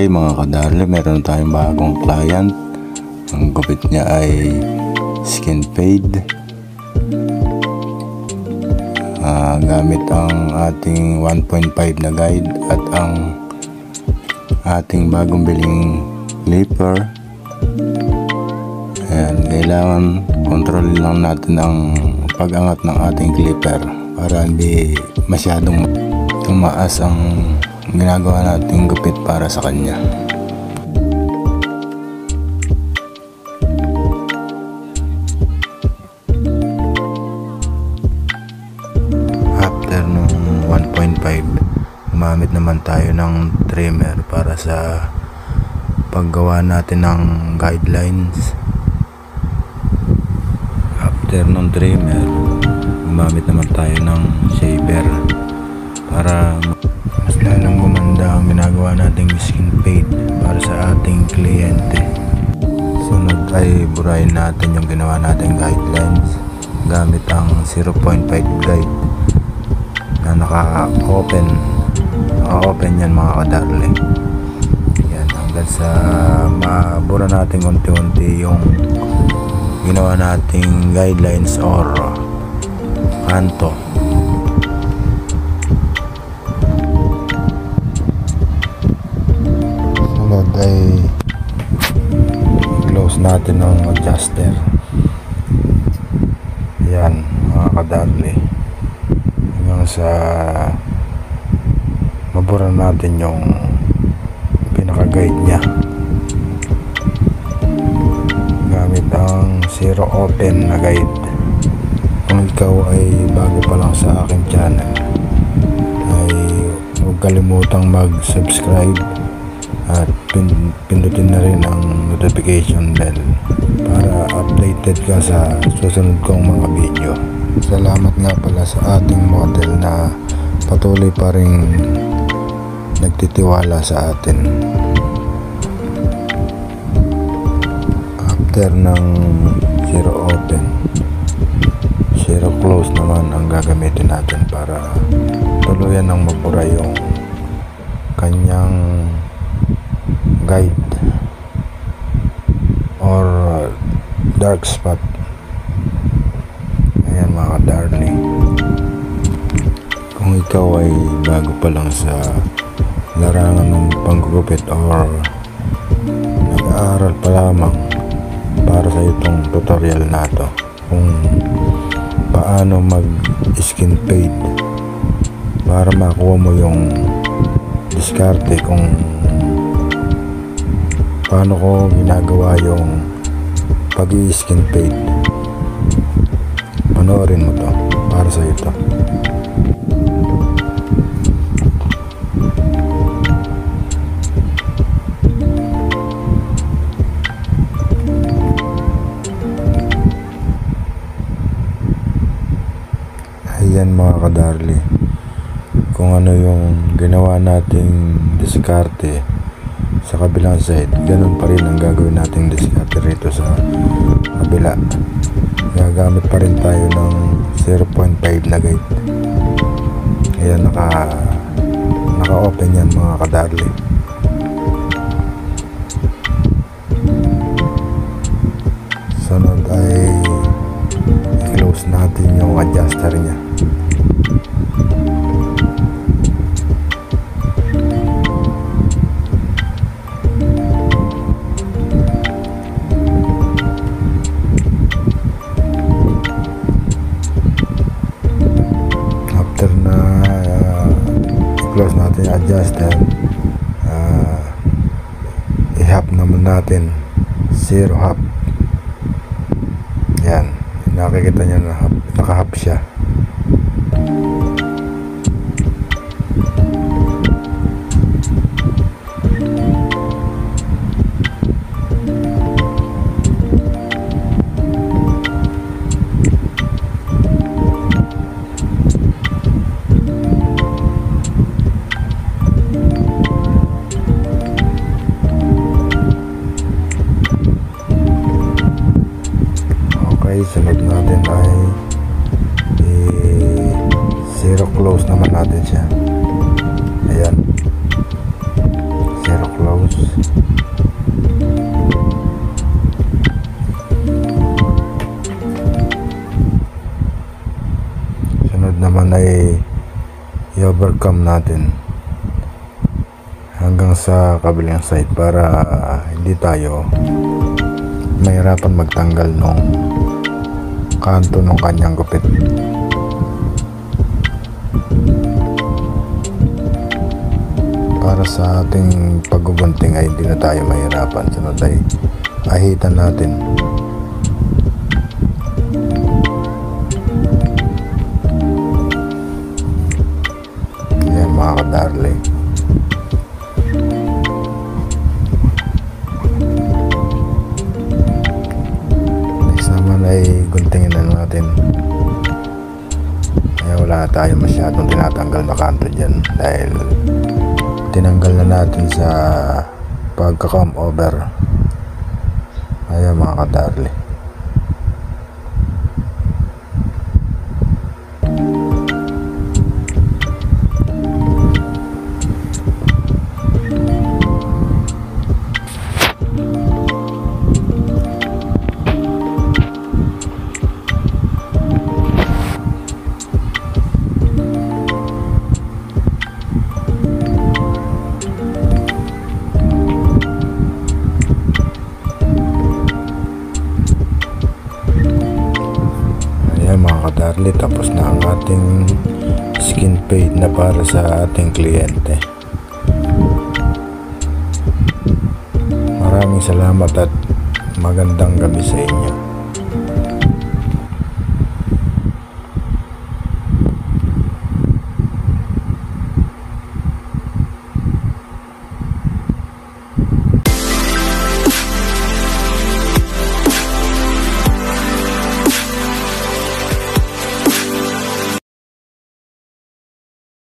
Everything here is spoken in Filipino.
Okay mga kadarli, meron tayong bagong client. Ang gupit niya ay skin fade. Gamit ang ating 1.5 na guide at ang ating bagong biling clipper. Ayan, kailangan kontrolin lang natin ang pag-angat ng ating clipper para hindi masyadong tumaas ang ginagawa nating gupit para sa kanya. After nung 1.5, gumamit naman tayo ng trimmer para sa paggawa natin ng guidelines. After nung trimmer, gumamit naman tayo ng shaver para mas lalong gumanda ang ginagawa nating skin fade para sa ating kliyente. Sunod ay burahin natin yung ginawa nating guidelines gamit ang 0.5 guide na naka-open yan mga kadarli. Yan, hanggang sa mabura natin unti-unti yung ginawa nating guidelines or kanto. Sunod ay close natin ng adjuster. Yan mga kadarli, hanggang sa mabura natin yung pinaka-guide nya gamit ang zero open na guide. Kung ikaw ay bago pa lang sa aking channel ay huwag kalimutang mag-subscribe at pindutin na rin ang notification bell para updated ka sa susunod kong mga video. Salamat nga pala sa ating model na patuloy pa rin nagtitiwala sa atin. After ng zero open, zero close naman ang gagamitin natin para tuluyan ng mabura yung kanyang guide or dark spot. Ayan mga darling, kung ikaw ay bago pa lang sa larangan ng panggugupit or nag-aaral pa lamang, para sa itong tutorial na to kung paano mag skin fade para makuha mo yung diskarte kung paano ko ginagawa yung pag-i-skin fade. Panoorin mo to, para sa ito. Ayan mga kadarli, kung ano yung ginawa nating diskarte sa kabilang side, ganun pa rin ang gagawin nating diskarte rito sa kabila. Gagamit pa rin tayo ng 0.5 na guide. Ayan, naka-open yan mga kadarli. Sunod ay i-close natin yung adjuster nya. After na i-close natin yung adjuster, i-half naman natin, zero half. Yan, nakikita nyo na naka-half siya. Sunod natin ay zero close naman natin siya. Ayan, zero close. Sunod naman ay i-overcome natin hanggang sa kabilang side para hindi tayo mahirapan magtanggal nung kanto ng kanyang gupit. Para sa ating paggugunting ay hindi na tayo mahirapan. Sunod ay ahitan natin. Yan mga kadarling. Next naman ay guntingin na natin. Kaya wala tayo masyadong tinatanggal na kanto dyan dahil tinanggal na natin sa pagka-come over. Ayan mga kadarli. Mga kadarli, tapos na ang ating skin fade na para sa ating kliyente. Maraming salamat at magandang gabi sa inyo.